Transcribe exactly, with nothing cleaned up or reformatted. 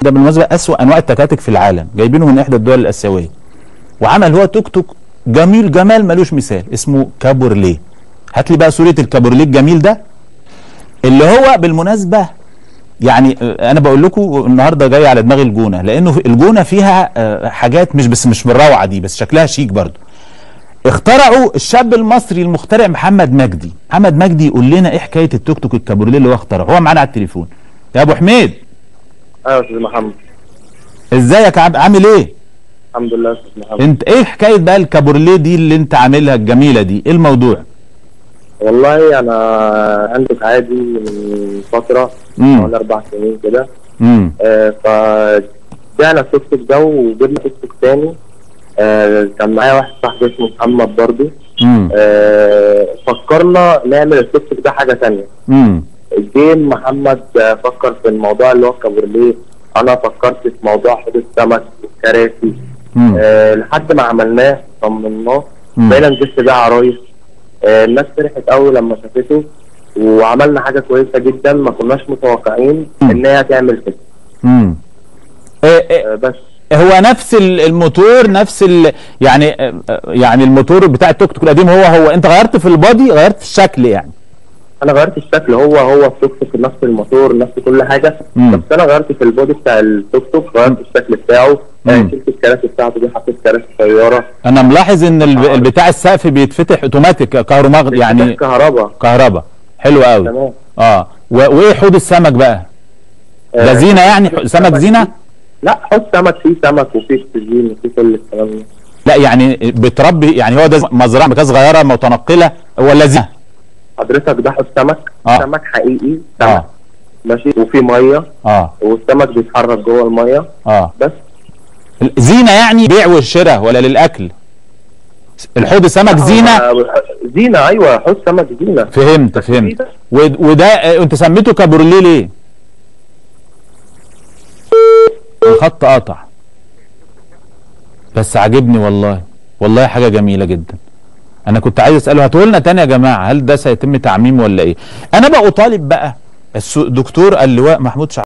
ده بالمناسبه اسوأ انواع التكاتك في العالم، جايبينه من احدى الدول الاسيويه. وعمل هو توك توك جميل جمال ملوش مثال اسمه كابورليه. هات لي بقى صوره الكابورليه الجميل ده اللي هو بالمناسبه يعني انا بقول لكم النهارده جاي على دماغي الجونه، لانه الجونه فيها حاجات مش بس مش بالروعه دي، بس شكلها شيك برضو. اخترعوا الشاب المصري المخترع محمد مجدي. محمد مجدي يقول لنا ايه حكايه التوك توك الكابورليه اللي هو اخترعه. هو معانا على التليفون. يا ابو حميد. ايوه يا استاذ محمد. ازيك عامل ايه؟ الحمد لله يا استاذ محمد. انت ايه حكايه بقى الكابورليه دي اللي انت عاملها الجميله دي؟ ايه الموضوع؟ والله انا انتج عادي من فتره حوالي اربع سنين كده. امم آه فبعنا التوك توك ده وجبنا توك توك تاني. آه كان معايا واحد صاحبي اسمه محمد برضه. آه فكرنا نعمل التوك توك ده حاجه ثانيه. امم الجيم محمد فكر في الموضوع اللي هو الكابورليه، انا فكرت في موضوع حوض السمك والكراسي. آه لحد ما عملناه صممناه بقينا نجس بيه عرايس. آه الناس فرحت قوي لما شافته، وعملنا حاجه كويسه جدا ما كناش متوقعين ان هي تعمل كده. امم آه بس هو نفس الموتور نفس ال يعني يعني الموتور بتاع التوك توك القديم هو هو، انت غيرت في البادي، غيرت في الشكل يعني. انا غيرت الشكل، هو هو التوك توك نفس الموتور نفس كل حاجه. مم. بس انا غيرت في البودي بتاع التوك توك، غيرت الشكل بتاعه. شلت الكراسي بتاعته دي، حطيت كراسي طياره. انا ملاحظ ان البتاع السقف بيتفتح اوتوماتيك كهرباء يعني كهرباء كهرباء حلو قوي. تمام. اه وايه حوض السمك بقى؟ ده آه زينه يعني؟ سمك زينه؟ لا حوض سمك فيه سمك وفيه اكسجين وفيه كل الكلام ده. لا يعني بتربي يعني هو ده مزرعه مكان صغيره متنقله ولا زينه؟ حضرتك ده حوض سمك. آه. سمك حقيقي سمك. آه. ماشي، وفي ميه. اه والسمك بيتحرك جوه الميه. اه بس زينه يعني بيع والشراء ولا للاكل؟ الحوض سمك زينه؟ زينه ايوه، حوض سمك زينه. فهمت فهمت. وده انت سميته كابورليه ليه؟ الخط قطع بس عاجبني والله، والله حاجه جميله جدا. انا كنت عايز اساله هاتوا لنا تاني يا جماعه، هل ده سيتم تعميم ولا ايه؟ انا بقى اطالب بقى الدكتور اللواء محمود شعبان